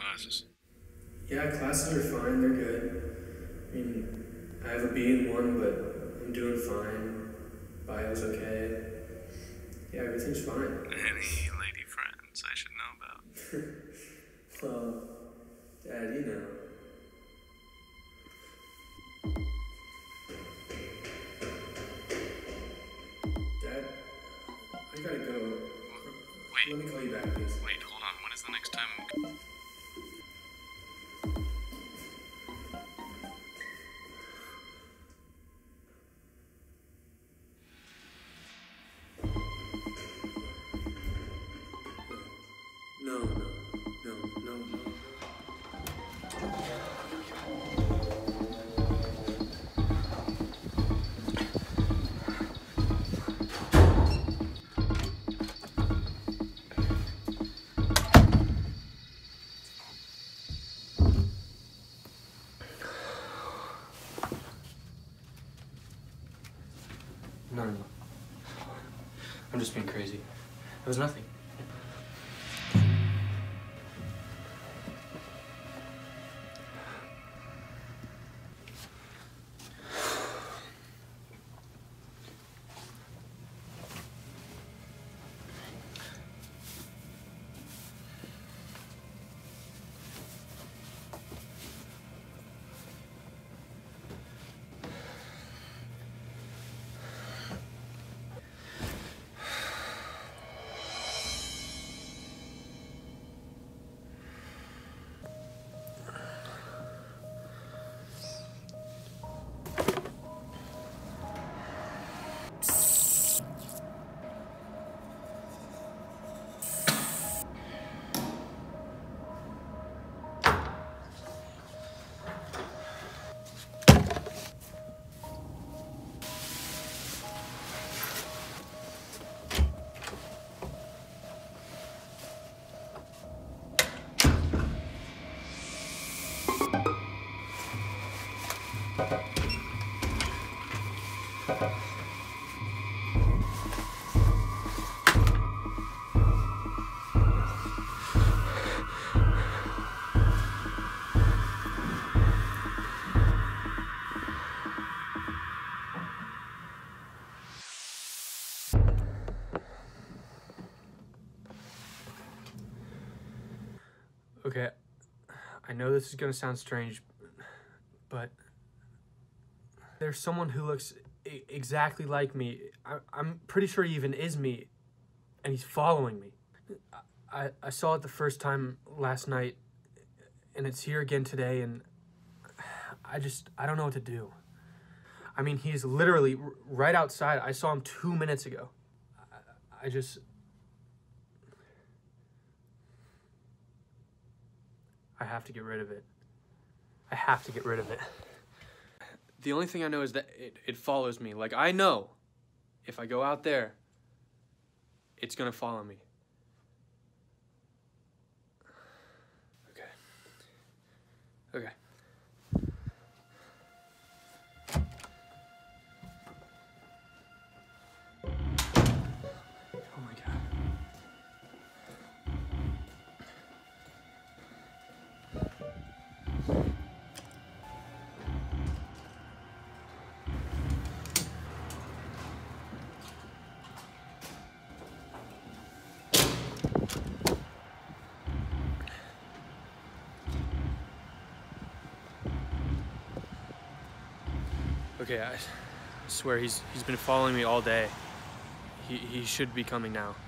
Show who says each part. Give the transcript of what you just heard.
Speaker 1: classes?
Speaker 2: Yeah, classes are fine, they're good. I mean, I have a B in one, but I'm doing fine. Bio's okay. Yeah, everything's fine.
Speaker 1: Any lady friends I should know about?
Speaker 2: Well, Dad, you know. Dad, I gotta go.
Speaker 1: Wait.
Speaker 2: Let me call you back, please.
Speaker 1: Wait, hold on. When is the next time?
Speaker 2: No.
Speaker 3: No. I'm just being crazy. It was nothing. Okay, I know this is gonna sound strange, but there's someone who looks exactly like me. I'm pretty sure he even is me, and he's following me. I saw it the first time last night, and it's here again today, and I don't know what to do. I mean, he's literally right outside. I saw him 2 minutes ago. I have to get rid of it. I have to get rid of it. The only thing I know is that it follows me. Like, I know if I go out there, it's gonna follow me. Okay. Oh my God. Okay, I swear he's been following me all day. He should be coming now.